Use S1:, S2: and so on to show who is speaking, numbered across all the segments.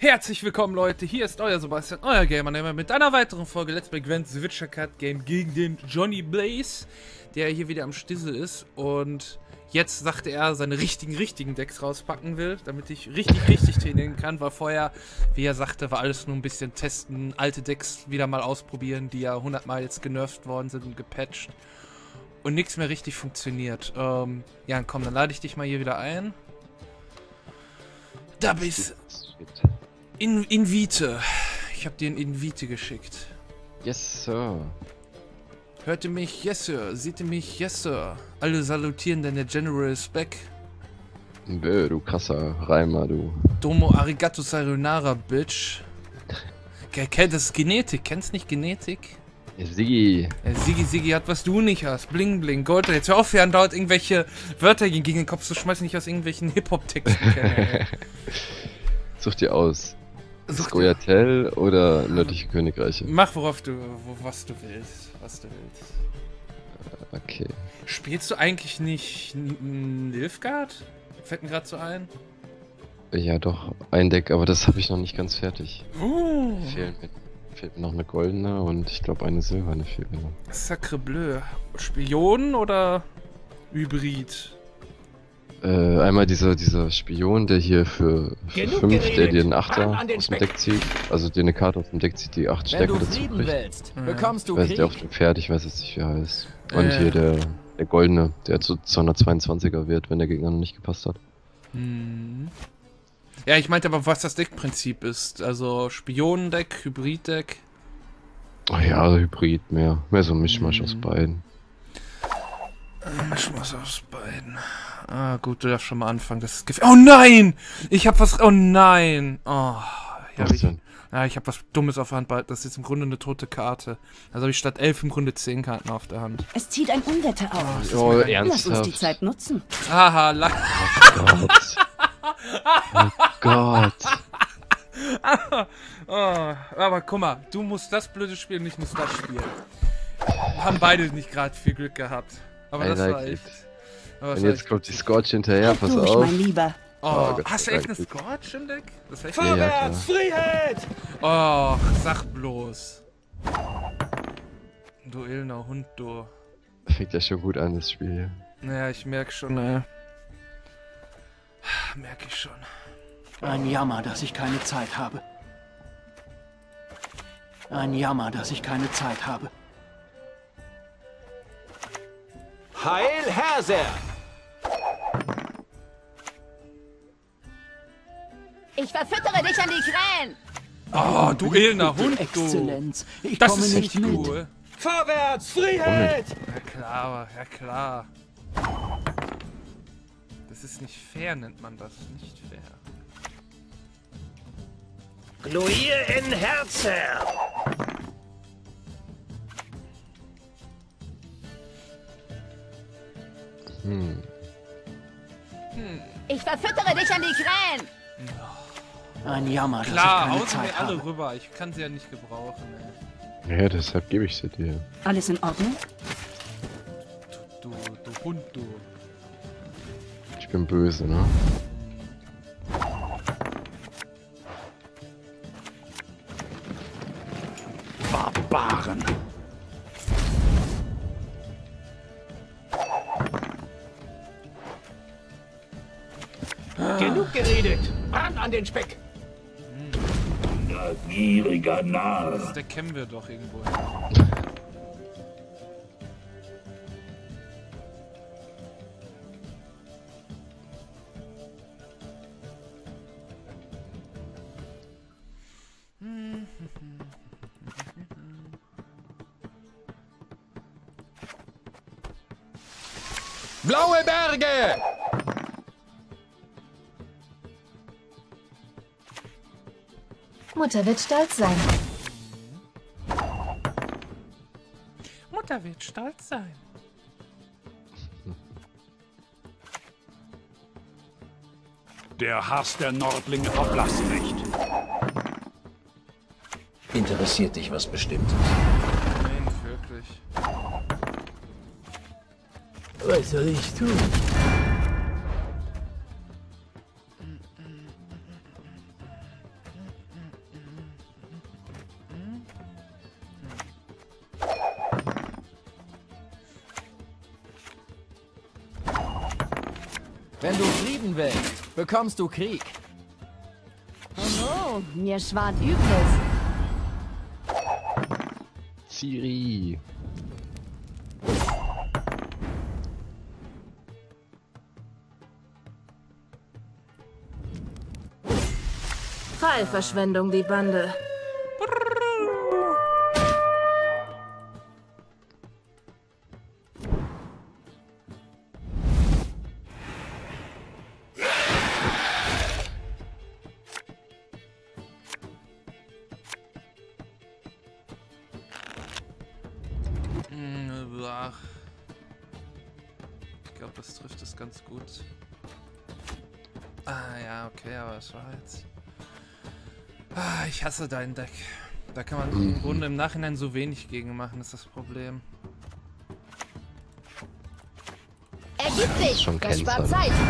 S1: Herzlich willkommen, Leute, hier ist euer Sebastian, euer Gamer mit einer weiteren Folge Let's Play Gwent The Witcher Card Game gegen den Johnny Blaze, der hier wieder am Stissel ist und jetzt sagte er, seine richtigen Decks rauspacken will, damit ich richtig trainieren kann, weil vorher, wie er sagte, war alles nur ein bisschen testen, alte Decks wieder mal ausprobieren, die ja 100 Mal jetzt genervt worden sind und gepatcht und nichts mehr richtig funktioniert. Ja, komm, dann lade ich dich mal hier wieder ein. Da bist Invite. Ich hab dir ein Invite geschickt.
S2: Yes, Sir.
S1: Hört ihr mich? Yes, Sir. Seht ihr mich? Yes, Sir. Alle salutieren, denn der General ist back.
S2: Bö, du krasser Reimer, du.
S1: Domo arigato sayonara, Bitch. Das ist Genetik. Kennst nicht Genetik?
S2: Ja, Siggi.
S1: Ja, Siggi hat, was du nicht hast. Bling, bling. Gold. Jetzt hör auf, hier andauernd irgendwelche Wörter gegen den Kopf zu schmeißen, nicht aus irgendwelchen Hip-Hop-Texten kenne.
S2: Such dir aus. Skoyatel oder nördliche Königreiche?
S1: Mach, was du willst.
S2: Okay.
S1: Spielst du eigentlich nicht Nilfgaard? Fällt mir gerade so ein.
S2: Ja, doch, ein Deck, aber das habe ich noch nicht ganz fertig. Fehlt mir noch eine goldene und ich glaube eine silberne fehlt mir noch.
S1: Sacre bleu. Spion oder Hybrid?
S2: Einmal dieser Spion, der hier für 5, der dir einen Achter aus dem Deck zieht, also dir eine Karte aus dem Deck zieht, die 8 Stärke dazu kriegt.
S3: Bekommst du
S2: Der auf dem Pferd, ich weiß jetzt nicht, wie er heißt. Und hier der goldene, der zu 222er wird, wenn der Gegner noch nicht gepasst hat.
S1: Ja, ich meinte aber, was das Deckprinzip ist. Also Spionendeck, Hybriddeck.
S2: Oh ja, also Hybrid mehr. Mehr so ein Mischmasch aus beiden.
S1: Mischmasch aus beiden. Ah, gut, du darfst schon mal anfangen. Das ist gefährlich. Oh nein! Ich hab was. Oh nein! Oh,
S2: Was denn?
S1: Ja, ich hab was Dummes auf der Hand behalten. Das ist jetzt im Grunde eine tote Karte. Also habe ich statt 11 im Grunde 10 Karten auf der Hand.
S4: Es zieht ein Unwetter auf.
S2: Oh,
S4: Lass
S2: ernsthaft?
S4: uns die Zeit nutzen.
S1: Haha,
S2: Oh Gott.
S1: Oh, aber guck mal, du musst das blöde spielen, ich muss das spielen. Wir haben beide nicht gerade viel Glück gehabt. Aber
S2: I
S1: das
S2: like
S1: war echt.
S2: it.
S1: Aber das
S2: Und
S1: war
S2: jetzt
S1: echt
S2: kommt die Scorch hinterher, pass
S4: Durch,
S2: auf.
S4: mein Lieber.
S1: Oh,
S2: Gott
S1: hast du
S2: sei
S1: echt eine
S2: Dank.
S1: Scorch im Deck? Das wäre echt
S2: Ja, klar.
S3: Freiheit!
S1: Oh, sag bloß. Du Ilner Hund, du.
S2: Fängt ja schon gut an, das Spiel hier.
S1: Naja, ich merk schon, Merk ich schon.
S3: Ein Jammer, dass ich keine Zeit habe. Ein Jammer, dass ich keine Zeit habe. Heil Herser!
S4: Ich verfüttere dich an die Krähen.
S1: Oh, du Ilner Hund, du.
S3: Exzellenz, ich
S1: Das
S3: komme
S1: ist
S3: nicht
S1: echt
S3: mit.
S1: cool.
S3: Vorwärts, Freiheit!
S1: Ja klar, ja klar. Das ist nicht fair, nennt man das. Nicht fair.
S3: Gloire in Herzer!
S4: Ich verfüttere dich an die Krähen.
S3: Ein Jammer, dass
S1: Klar,
S3: ich keine
S1: hauen
S3: Zeit
S1: wir alle
S3: habe.
S1: rüber. Ich kann sie ja nicht gebrauchen, ey.
S2: Ja, deshalb gebe ich sie dir.
S4: Alles in Ordnung?
S1: Du Hund, du.
S2: Ich bin böse, ne?
S3: Barbaren! Genug geredet! Ran an den Speck!
S5: Gieriger Narr.
S1: Der kennen wir doch irgendwo.
S3: Blaue Berge!
S6: Mutter wird stolz sein.
S1: Mutter wird stolz sein.
S5: Der Hass der Nordlinge verblasst nicht.
S7: Interessiert dich was Bestimmtes?
S1: Nein, nicht wirklich.
S7: Was soll ich tun?
S3: Wenn du Frieden willst, bekommst du Krieg.
S4: Oh, mir schwant Übles.
S2: Ciri.
S6: Pfeilverschwendung, die Bande.
S1: Ich glaube, das trifft es ganz gut. Ah ja, okay, aber es war jetzt... Ah, ich hasse dein Deck. Da kann man im Grunde im Nachhinein so wenig gegen machen, ist das Problem.
S4: Ergib dich!
S2: schon
S4: Das spart
S2: Kennzeichen.
S4: Zeit!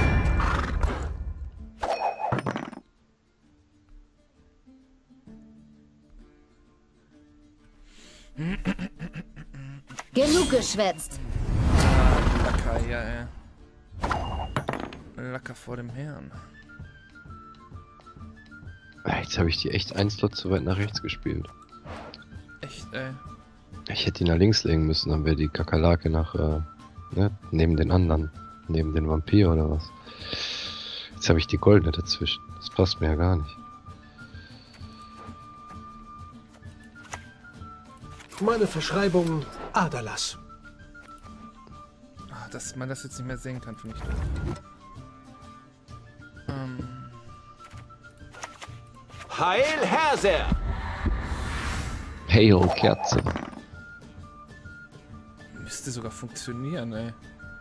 S4: Genug geschwätzt!
S1: Lacker, ja, ey. Lacker vor dem Herrn.
S2: Jetzt habe ich die echt einen Slot zu weit nach rechts gespielt.
S1: Echt, ey.
S2: Ich hätte ihn nach links legen müssen, dann wäre die Kakerlake nach, neben den anderen. Neben den Vampir oder was. Jetzt habe ich die goldene dazwischen. Das passt mir ja gar nicht.
S7: Meine Verschreibung Aderlass.
S1: Ah, dass man das jetzt nicht mehr sehen kann, finde ich doof.
S3: Heil Herser!
S2: Hail Kerze.
S1: Müsste sogar funktionieren, ey.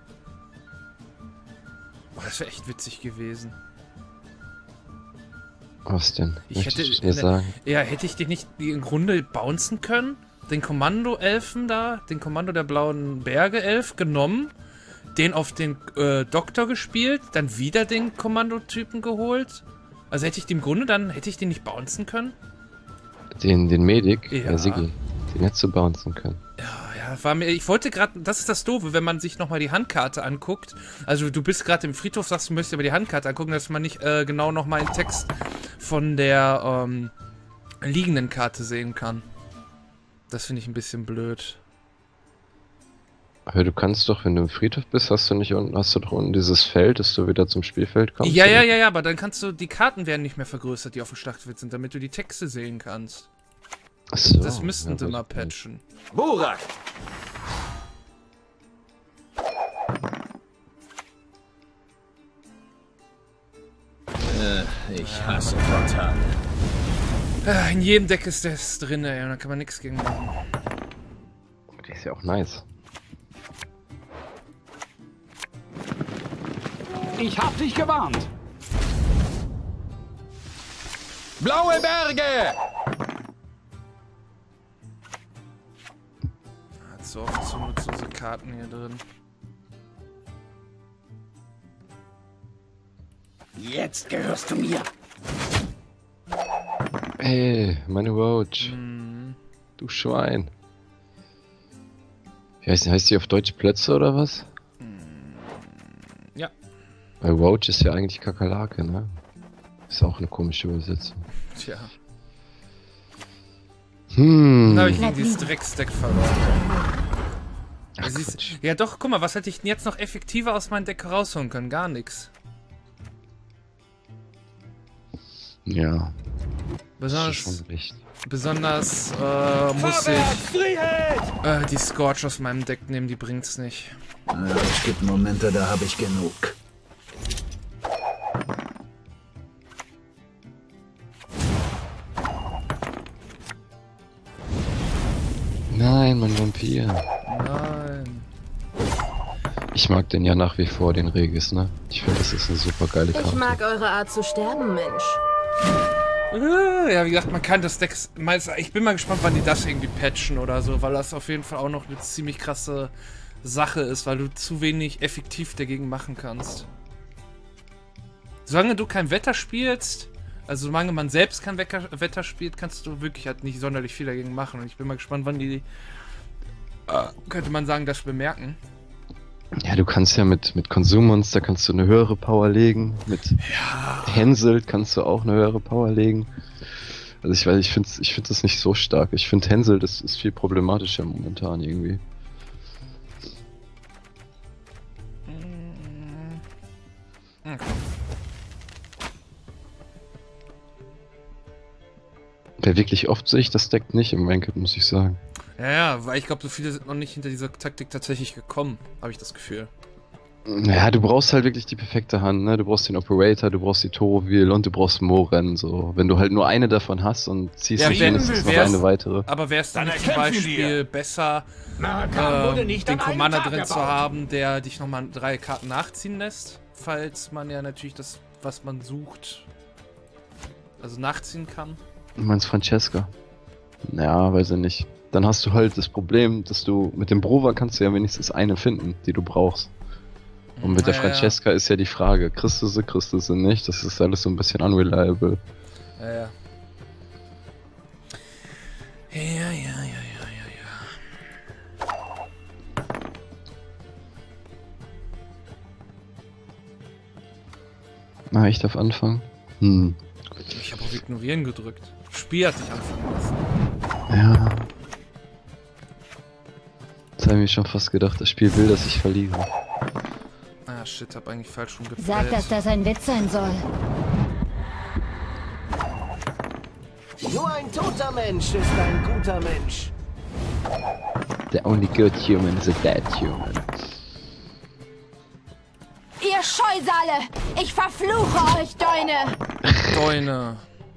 S1: Boah, das wäre echt witzig gewesen.
S2: Was denn?
S1: Ich
S2: Möchtest
S1: hätte,
S2: du mir sagen?
S1: Ja, hätte ich den nicht im Grunde bouncen können? Den Kommando-Elfen da, den Kommando der blauen Berge-Elf genommen, den auf den Doktor gespielt, dann wieder den Kommandotypen geholt. Also hätte ich den im Grunde dann, hätte ich den nicht bouncen können?
S2: Den Medic?
S1: Ja.
S2: Ja, Siggi. Den hättest du bouncen können.
S1: Ja, war mir, ich wollte gerade, das ist das Doofe, wenn man sich nochmal die Handkarte anguckt. Also du bist gerade im Friedhof, sagst du möchtest aber die Handkarte angucken, dass man nicht genau nochmal den Text von der liegenden Karte sehen kann. Das finde ich ein bisschen blöd.
S2: Aber du kannst doch, wenn du im Friedhof bist, hast du doch unten dieses Feld, dass du wieder zum Spielfeld kommst?
S1: Ja, aber dann kannst du, die Karten werden nicht mehr vergrößert, die auf dem Schlachtfeld sind, damit du die Texte sehen kannst.
S2: Achso,
S1: Das müssten sie mal patchen.
S3: Burak! Ich hasse Portale.
S1: In jedem Deck ist das drin, ey, und da kann man nichts gegen machen.
S2: Die ist ja auch nice.
S5: Ich hab dich gewarnt. Blaue Berge!
S1: Hat so oft so nutzlose Karten hier drin.
S3: Jetzt gehörst du mir.
S2: Ey, meine Roach. Du Schwein. Wie heißt die auf Deutsch Plätze oder was?
S1: Ja.
S2: Weil Roach ist ja eigentlich Kakerlake, ne? Ist auch eine komische Übersetzung.
S1: Tja.
S2: Hm.
S1: Dann habe ich gegen dieses Drecksdeck verloren.
S2: Ach,
S1: Ja doch, guck mal, was hätte ich denn jetzt noch effektiver aus meinem Deck rausholen können? Gar nichts.
S2: Ja.
S1: Besonders muss ich die Scorch aus meinem Deck nehmen, die bringt's nicht.
S7: Ja, es gibt Momente, da habe ich genug.
S2: Nein, mein Vampir.
S1: Nein.
S2: Ich mag den ja nach wie vor, den Regis, ne? Ich finde, das ist eine super geile Karte.
S6: Ich mag eure Art zu sterben, Mensch.
S1: Ja, wie gesagt, man kann das Deck... Ich bin mal gespannt, wann die das irgendwie patchen oder so, weil das auf jeden Fall auch noch eine ziemlich krasse Sache ist, weil du zu wenig effektiv dagegen machen kannst. Solange du kein Wetter spielst, also solange man selbst kein Wetter spielt, kannst du wirklich halt nicht sonderlich viel dagegen machen. Und ich bin mal gespannt, wann die... könnte man sagen, das bemerken.
S2: Ja, du kannst ja mit Konsummonster kannst du eine höhere Power legen. Mit Henselt kannst du auch eine höhere Power legen. Also ich find das nicht so stark. Ich finde Henselt ist viel problematischer momentan irgendwie. Ja, wirklich oft sehe ich das Deck nicht im Ranked, muss ich sagen.
S1: Ja, weil ich glaube, so viele sind noch nicht hinter dieser Taktik tatsächlich gekommen, habe ich das Gefühl.
S2: Ja, du brauchst halt wirklich die perfekte Hand, ne? Du brauchst den Operator, du brauchst die Toroville und du brauchst Moren, so. Wenn du halt nur eine davon hast und ziehst
S1: Ja,
S2: nicht mindestens noch eine weitere.
S1: Aber wäre es dann
S5: Dann
S1: nicht zum
S5: erkämpfen
S1: Beispiel
S5: wir.
S1: besser,
S3: wurde nicht
S1: den
S3: an einem
S1: Commander
S3: Tag
S1: drin zu
S3: erbaut.
S1: haben, der dich nochmal 3 Karten nachziehen lässt? Falls man ja natürlich das, was man sucht, also nachziehen kann.
S2: Du meinst Francesca? Ja, weiß ich nicht. Dann hast du halt das Problem, dass du mit dem Brova kannst du ja wenigstens eine finden, die du brauchst. Und mit der
S1: Ja,
S2: Francesca ist ja die Frage, kriegst du sie nicht? Das ist alles so ein bisschen unreliable.
S1: Ja, ja. Ja.
S2: Na, ich darf anfangen? Hm.
S1: Ich habe auf Ignorieren gedrückt. Spiel hat sich anfangen lassen.
S2: Ja. Jetzt habe ich mir schon fast gedacht, das Spiel will, dass ich verliere.
S1: Ah, shit, hab eigentlich falsch rumgefällt.
S4: Sag, dass das ein Witz sein soll.
S7: Nur ein toter Mensch ist ein guter Mensch.
S2: The only good human is a dead human.
S4: Ihr Scheusale! Ich verfluche euch, Deune!
S1: Deune.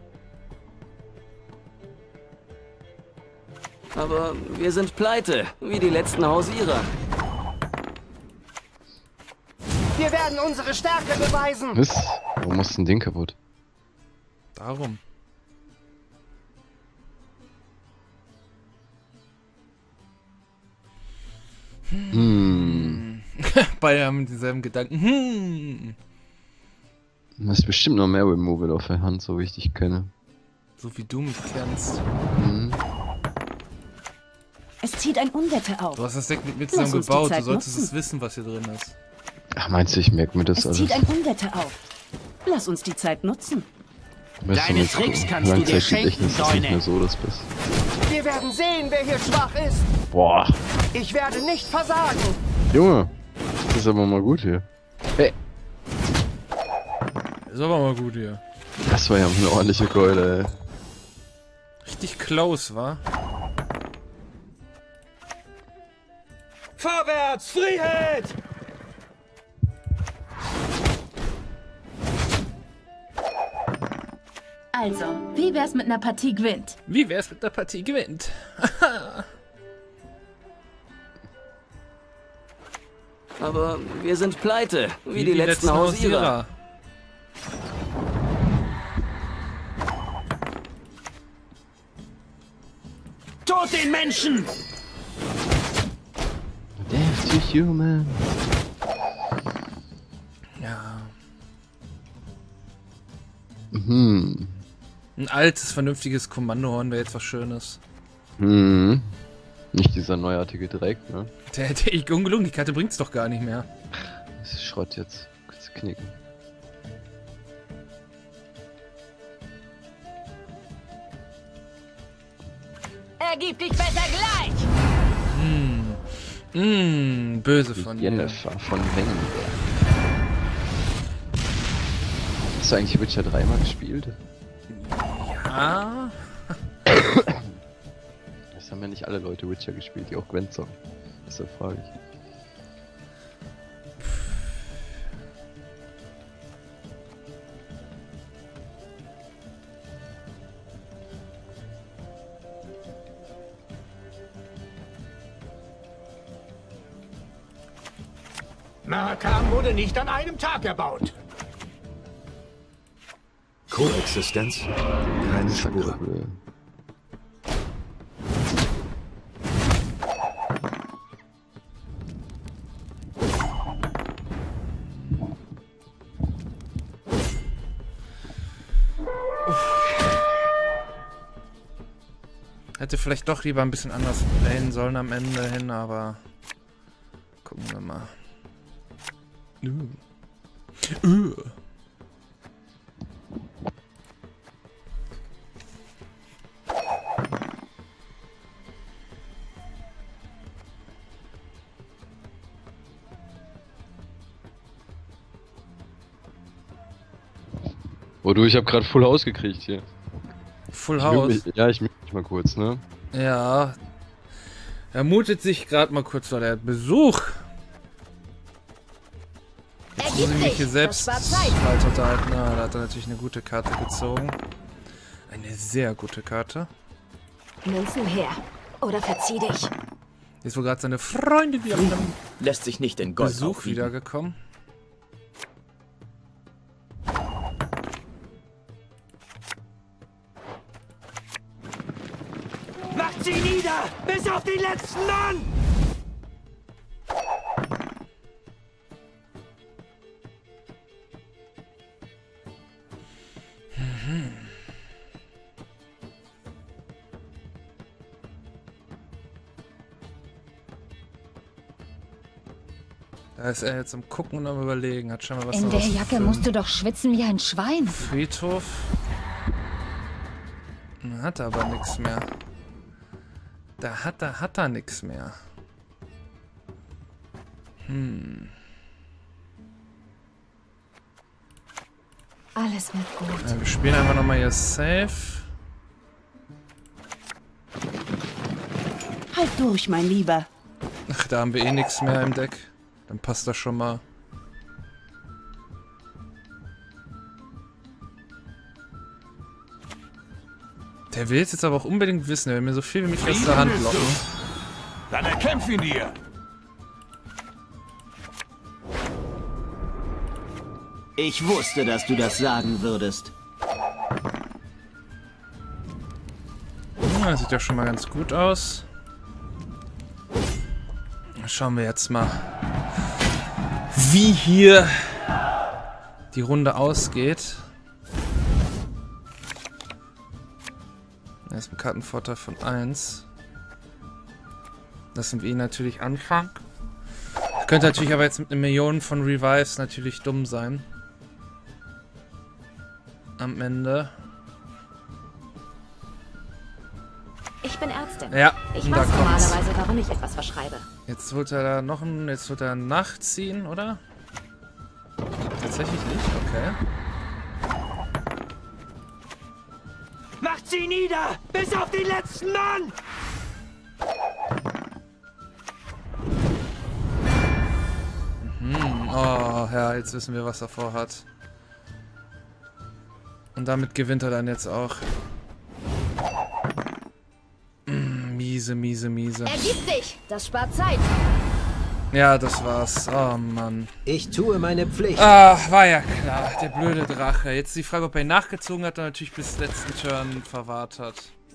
S3: Aber wir sind pleite, wie die letzten Hausierer.
S7: Wir werden unsere Stärke beweisen.
S2: Was? Warum muss ein Ding kaputt?
S1: Darum. Beide haben dieselben Gedanken.
S2: Du hast bestimmt noch mehr Removal auf der Hand, so wie ich dich kenne.
S1: So wie du mich kennst.
S6: Es zieht ein Unwetter auf.
S1: Du hast das Deck mit mir
S6: Lass
S1: zusammen
S6: uns die
S1: gebaut. Du
S6: Zeit
S1: solltest
S6: nutzen.
S1: es wissen, was hier drin ist.
S2: Ach, meinst du, ich merke mir das
S6: Es
S2: alles?
S6: zieht ein Unwetter auf. Lass uns die Zeit nutzen.
S2: Weißt
S3: Deine
S2: mit
S3: Tricks kannst du dir
S2: Langzeitgedächtnis
S3: schenken,
S2: ist nicht
S3: Deune.
S2: mehr so das Beste.
S7: Wir werden sehen, wer hier schwach ist.
S2: Boah,
S7: Ich werde nicht versagen.
S2: Junge, das ist aber mal gut hier. Hey,
S1: Ist aber mal gut hier.
S2: das war ja eine ordentliche Keule, ey.
S1: Richtig close, wa?
S3: Vorwärts, Freiheit!
S6: Also, wie wär's mit einer Partie Gwent?
S1: Wie wär's mit der Partie gewinnt?
S3: Aber wir sind pleite, wie die letzten Hausierer. Tod den Menschen!
S2: Death to human.
S1: Ja.
S2: Mhm.
S1: Ein altes, vernünftiges Kommandohorn wäre jetzt was Schönes.
S2: Mhm. Nicht dieser neuartige Dreck, ne?
S1: Der ungelungen, die Karte bringt's doch gar nicht mehr.
S2: Das ist Schrott jetzt. Kannst du knicken.
S4: Ergib dich besser gleich!
S1: Böse von dir.
S2: Jennifer von Wengenberg. Hast du eigentlich Witcher 3 mal gespielt?
S1: Ja.
S2: Das haben ja nicht alle Leute Witcher gespielt, die auch Gwent zocken. Deshalb frage ich.
S7: Marakam wurde nicht an einem Tag erbaut.
S8: Koexistenz? Keine Spur.
S1: Hätte vielleicht doch lieber ein bisschen anders playen sollen am Ende hin, aber gucken wir mal.
S2: Oh du, ich habe gerade Full House gekriegt hier.
S1: Full House?
S2: Ich mute mich mal kurz, ne?
S1: Ja. Er mutet sich gerade mal kurz, weil er hat Besuch. Jetzt muss ich mich hier selbst weiter unterhalten. Na, da hat er natürlich eine gute Karte gezogen. Eine sehr gute Karte.
S4: Münzen her. Oder verzieh dich.
S1: Jetzt wohl gerade seine Freunde wieder mit einem
S3: Lässt sich nicht in Gold
S1: Besuch
S3: aufwiegen.
S1: wiedergekommen.
S7: Macht sie nieder! Bis auf den letzten Mann!
S1: Da ist er jetzt am Gucken und am Überlegen. Hat schon mal was
S4: In
S1: noch
S4: der
S1: was zu
S4: Jacke
S1: filmen.
S4: musst du doch schwitzen wie ein Schwein.
S1: Friedhof. Hat er aber nichts mehr. Da hat er nichts mehr.
S4: Alles wird gut.
S1: Ja, wir spielen einfach nochmal hier safe.
S6: Halt durch, mein Lieber.
S1: Ach, da haben wir eh nichts mehr im Deck. Dann passt das schon mal. Der will jetzt aber auch unbedingt wissen, er will mir so viel wie mich aus der Hand locken.
S5: Dann erkämpf ihn dir!
S3: Ich wusste, dass du das sagen würdest.
S1: Ja, sieht ja schon mal ganz gut aus. Schauen wir jetzt mal, wie hier die Runde ausgeht. Erst ein Kartenvorteil von 1. Lassen wir ihn natürlich anfangen. Könnte natürlich aber jetzt mit einer Million von Revives natürlich dumm sein. Am Ende.
S4: Ich bin Ärztin.
S1: Ja,
S4: Ich
S1: und da
S4: weiß
S1: kommt's.
S4: normalerweise, warum ich etwas verschreibe.
S1: Jetzt holt er da noch einen. Jetzt holt er nachziehen, oder? Tatsächlich nicht, okay.
S7: Macht sie nieder! Bis auf den letzten Mann!
S1: Oh, ja, jetzt wissen wir, was er vorhat. Und damit gewinnt er dann jetzt auch. Miese, miese, miese.
S4: Ergib dich! Das spart Zeit.
S1: Ja, das war's. Oh, Mann.
S7: Ich tue meine Pflicht.
S1: Ach, war ja klar. Der blöde Drache. Jetzt die Frage, ob er ihn nachgezogen hat oder natürlich bis letzten Turn verwahrt hat.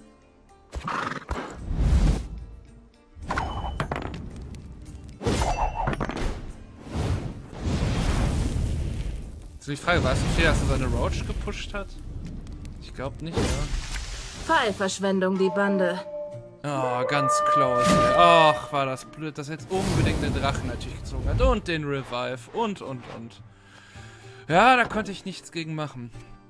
S1: So, die Frage, war es okay, dass er seine Roach gepusht hat? Ich glaube nicht, oder?
S6: Pfeilverschwendung, die Bande.
S1: Oh, ganz close. Ey. Ach, war das blöd, dass er jetzt unbedingt den Drachen natürlich gezogen hat. Und den Revive. Und. Ja, da konnte ich nichts gegen machen.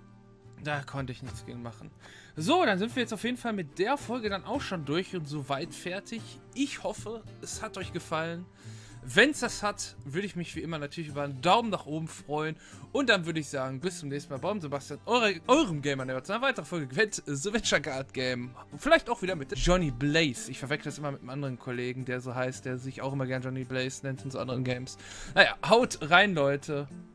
S1: So, dann sind wir jetzt auf jeden Fall mit der Folge dann auch schon durch und soweit fertig. Ich hoffe, es hat euch gefallen. Wenn es das hat, würde ich mich wie immer natürlich über einen Daumen nach oben freuen. Und dann würde ich sagen, bis zum nächsten Mal. Baum Sebastian, eurem Gamer zu einer weiteren Folge Gwent, The Witcher Guard Game. Vielleicht auch wieder mit Johnny Blaze. Ich verwechsel das immer mit einem anderen Kollegen, der so heißt, der sich auch immer gern Johnny Blaze nennt in so anderen Games. Naja, haut rein, Leute.